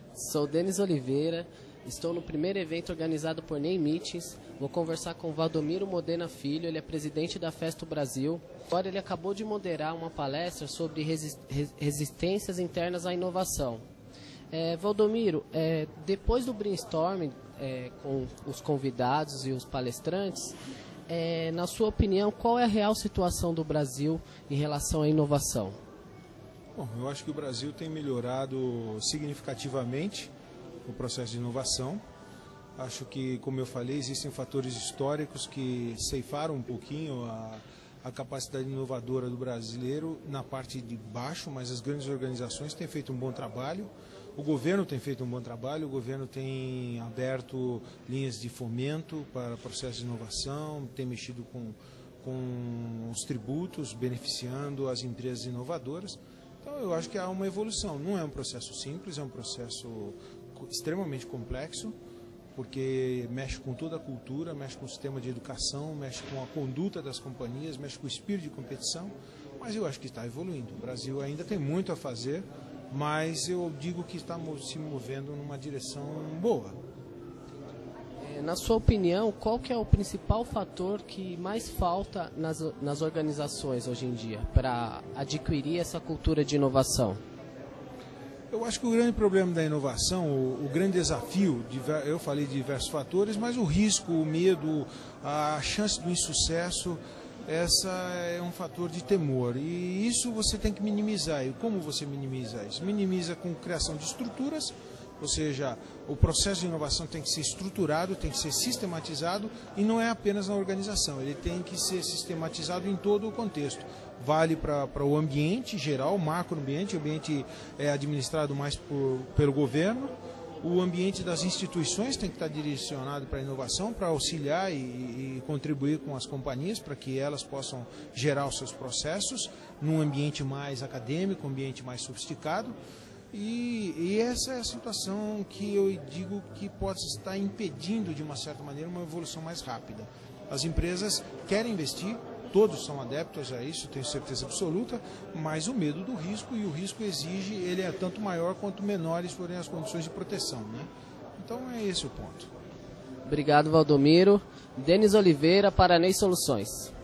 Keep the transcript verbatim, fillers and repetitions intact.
Sou Denis Oliveira, estou no primeiro evento organizado por Ney Meetings. Vou conversar com Valdomiro Modena Filho, ele é presidente da Festo Brasil. Agora ele acabou de moderar uma palestra sobre resi resistências internas à inovação. É, Valdomiro, é, depois do brainstorming é, com os convidados e os palestrantes, é, na sua opinião, qual é a real situação do Brasil em relação à inovação? Bom, eu acho que o Brasil tem melhorado significativamente o processo de inovação. Acho que, como eu falei, existem fatores históricos que ceifaram um pouquinho a, a capacidade inovadora do brasileiro na parte de baixo, mas as grandes organizações têm feito um bom trabalho. O governo tem feito um bom trabalho, o governo tem aberto linhas de fomento para processos de inovação, tem mexido com, com os tributos, beneficiando as empresas inovadoras. Então, eu acho que há uma evolução. Não é um processo simples, é um processo extremamente complexo, porque mexe com toda a cultura, mexe com o sistema de educação, mexe com a conduta das companhias, mexe com o espírito de competição, mas eu acho que está evoluindo. O Brasil ainda tem muito a fazer, mas eu digo que está se movendo numa direção boa. Na sua opinião, qual que é o principal fator que mais falta nas, nas organizações hoje em dia para adquirir essa cultura de inovação? Eu acho que o grande problema da inovação, o, o grande desafio, eu falei de diversos fatores, mas o risco, o medo, a chance do insucesso, essa é um fator de temor. E isso você tem que minimizar. E como você minimiza isso? Minimiza com criação de estruturas. Ou seja, o processo de inovação tem que ser estruturado, tem que ser sistematizado e não é apenas na organização, ele tem que ser sistematizado em todo o contexto. Vale para o ambiente geral, o macroambiente, o ambiente é administrado mais por, pelo governo, o ambiente das instituições tem que estar direcionado para a inovação, para auxiliar e, e contribuir com as companhias para que elas possam gerar os seus processos num ambiente mais acadêmico, um ambiente mais sofisticado. E, e essa é a situação que eu digo que pode estar impedindo, de uma certa maneira, uma evolução mais rápida. As empresas querem investir, todos são adeptos a isso, tenho certeza absoluta, mas o medo do risco, e o risco exige, ele é tanto maior quanto menores forem as condições de proteção, né? Então é esse o ponto. Obrigado, Valdomiro. Denis Oliveira, para Ney Soluções.